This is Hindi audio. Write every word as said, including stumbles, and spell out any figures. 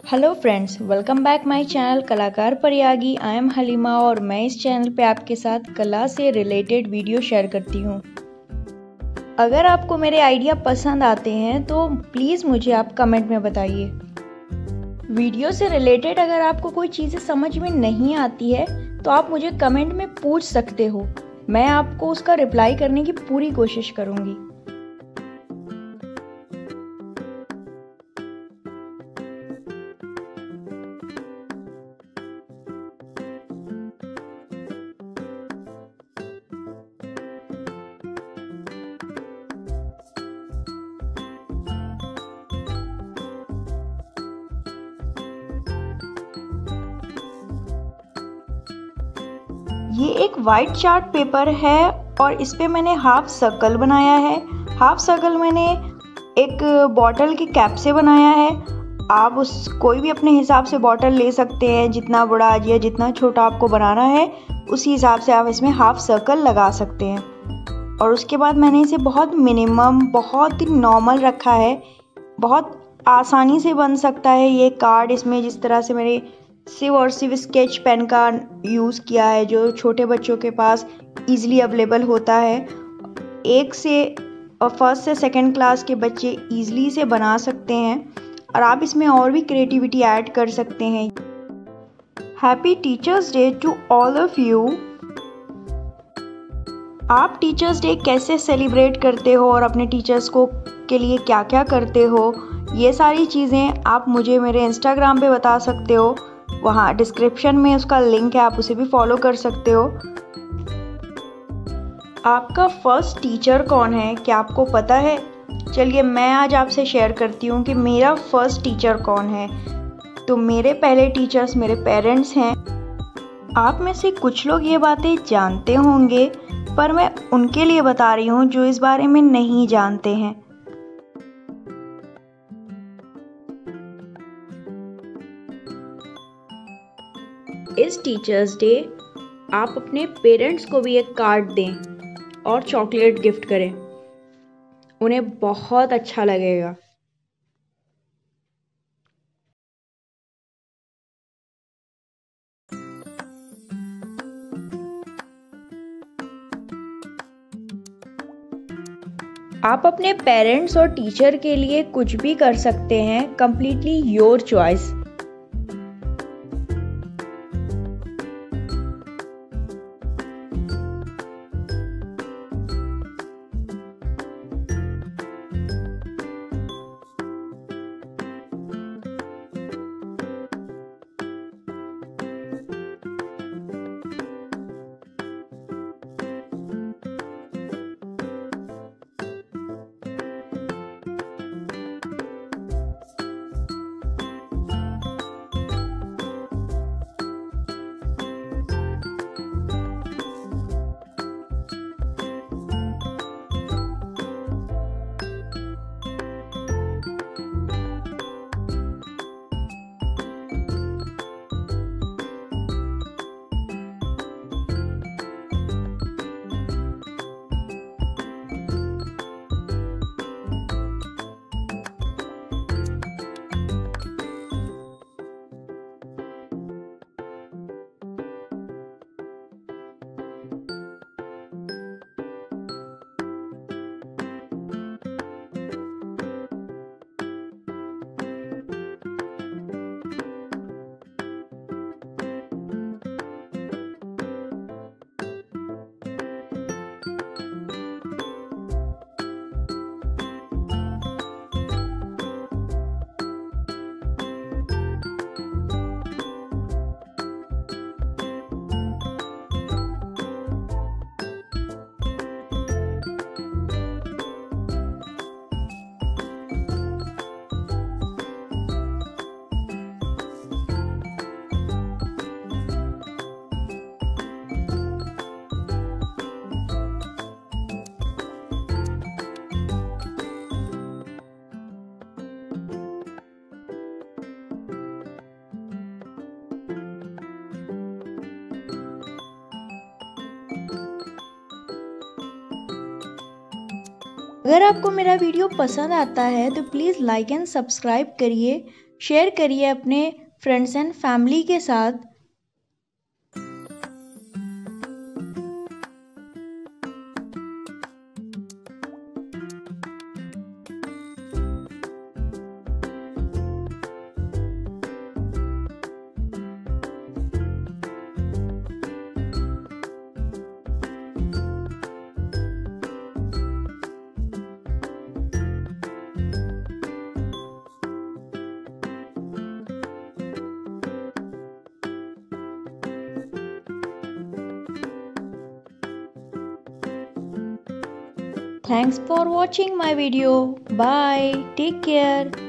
Hello friends, welcome back my channel Kalakar Prayagi. I am Halima और मैं इस चैनल पे आपके साथ कला से रिलेटेड वीडियो शेयर करती हूँ। अगर आपको मेरे आइडिया पसंद आते हैं तो प्लीज़ मुझे आप कमेंट में बताइए। वीडियो से रिलेटेड अगर आपको कोई चीज़ें समझ में नहीं आती है तो आप मुझे कमेंट में पूछ सकते हो, मैं आपको उसका रिप्लाई करने की पूरी कोशिश करूँगी। ये एक वाइट चार्ट पेपर है और इस पे मैंने हाफ सर्कल बनाया है। हाफ सर्कल मैंने एक बॉटल की कैप से बनाया है। आप उस कोई भी अपने हिसाब से बॉटल ले सकते हैं, जितना बड़ा या जितना छोटा आपको बनाना है उसी हिसाब से आप इसमें हाफ सर्कल लगा सकते हैं। और उसके बाद मैंने इसे बहुत मिनिमम, बहुत ही नॉर्मल रखा है। बहुत आसानी से बन सकता है ये कार्ड। इसमें जिस तरह से मेरे सिर्फ और सिर्फ स्केच पेन का यूज़ किया है, जो छोटे बच्चों के पास इजीली अवेलेबल होता है। एक से और फर्स्ट से सेकंड क्लास के बच्चे इजीली इसे बना सकते हैं और आप इसमें और भी क्रिएटिविटी ऐड कर सकते हैं। Happy teachers day to all of you. आप टीचर्स डे कैसे सेलिब्रेट करते हो और अपने टीचर्स को के लिए क्या क्या करते हो, ये सारी चीज़ें आप मुझे मेरे इंस्टाग्राम पे बता सकते हो। वहाँ डिस्क्रिप्शन में उसका लिंक है, आप उसे भी फॉलो कर सकते हो। आपका फर्स्ट टीचर कौन है, क्या आपको पता है? चलिए मैं आज आपसे शेयर करती हूँ कि मेरा फर्स्ट टीचर कौन है। तो मेरे पहले टीचर्स मेरे पेरेंट्स हैं। आप में से कुछ लोग ये बातें जानते होंगे, पर मैं उनके लिए बता रही हूँ जो इस बारे में नहीं जानते हैं। इस टीचर्स डे आप अपने पेरेंट्स को भी एक कार्ड दें और चॉकलेट गिफ्ट करें, उन्हें बहुत अच्छा लगेगा। आप अपने पेरेंट्स और टीचर के लिए कुछ भी कर सकते हैं, कंप्लीटली योर चॉइस। अगर आपको मेरा वीडियो पसंद आता है तो प्लीज़ लाइक एंड सब्सक्राइब करिए शेयर करिए अपने फ्रेंड्स एंड फैमिली के साथ। Thanks for watching my video. Bye. Take care.